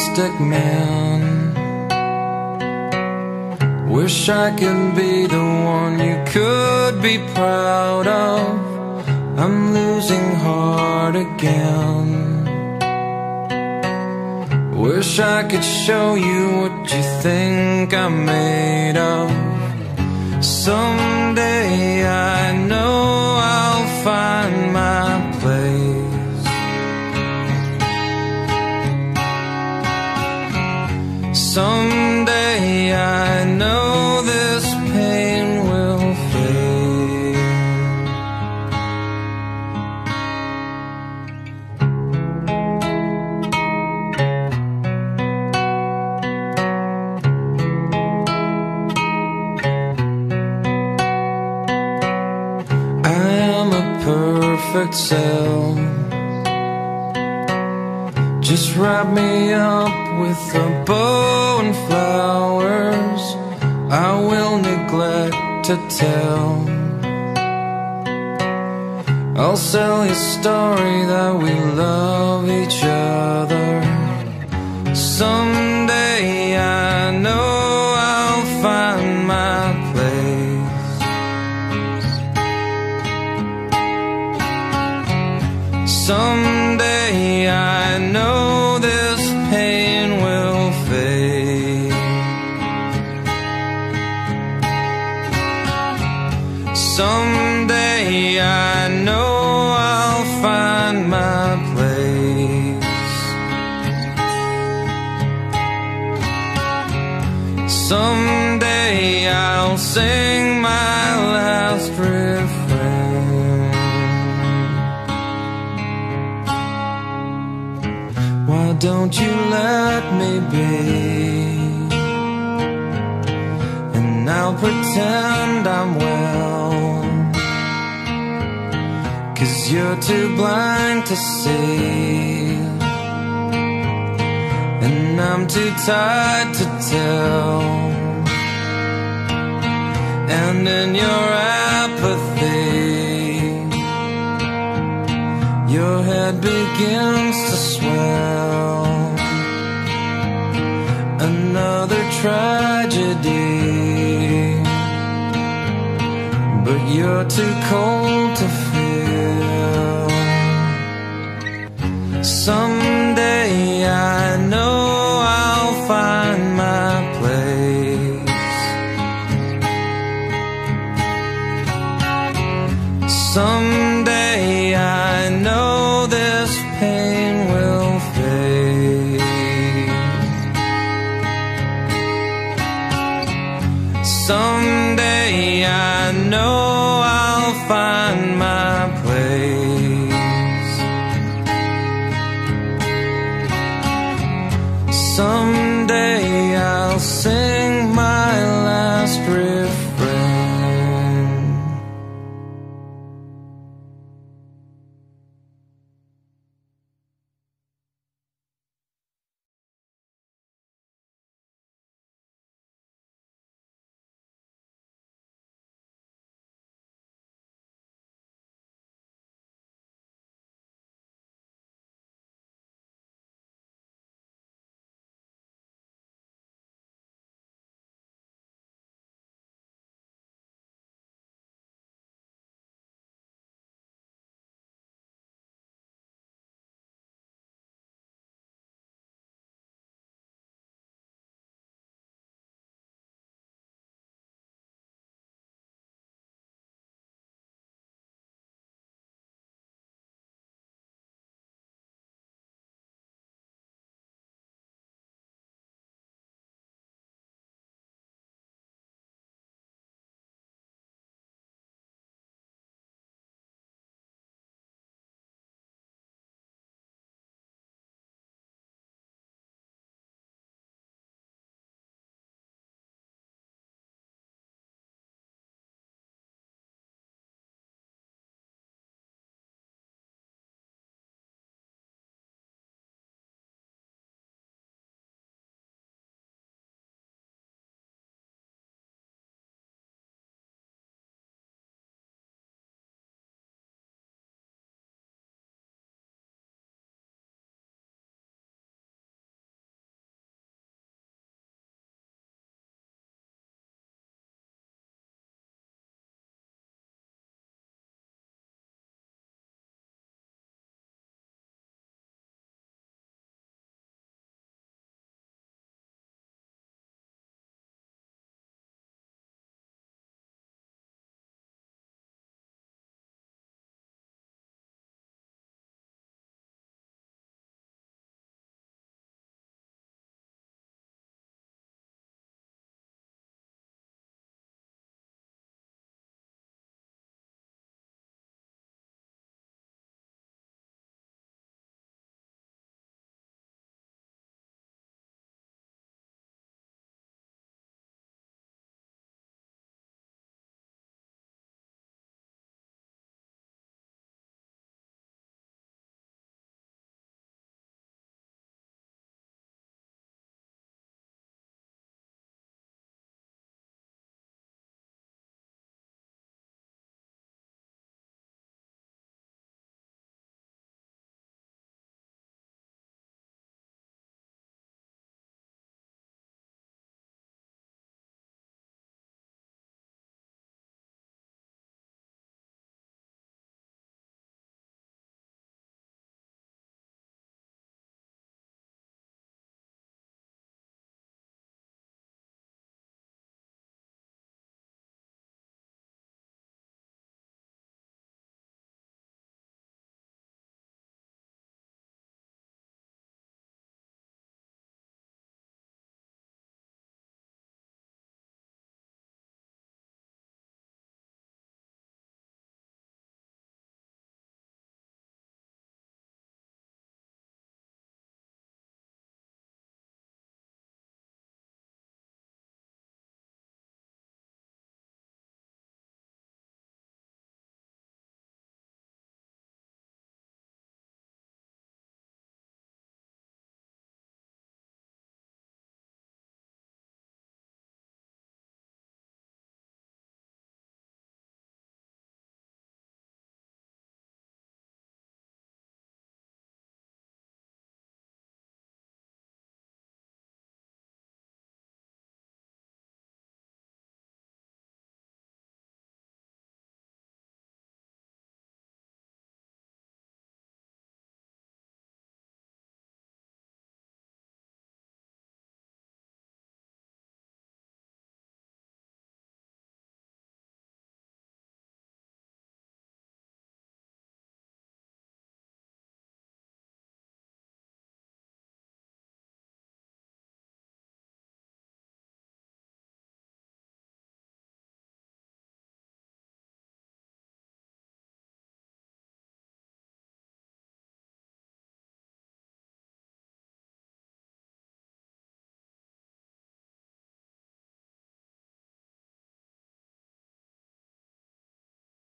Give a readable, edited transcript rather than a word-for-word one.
stick man. Wish I could be the one you could be proud of. I'm losing heart again. Wish I could show you what you think I'm made of. Someday I know I'll find my place. Someday I know this pain will fade. I am a perfect cell. Just wrap me up with a bow and flowers. I will neglect to tell. I'll sell you a story that we love each other. Someday I know I'll find my place. Someday I know this pain will fade. Someday I know I'll find my place. Someday I'll sing my last refrain. Why don't you let me be? And I'll pretend I'm well, 'cause you're too blind to see, and I'm too tired to tell. And in your apathy, your head begins to swell. Another tragedy, but you're too cold to feel. Someday I know I'll find my place. Someday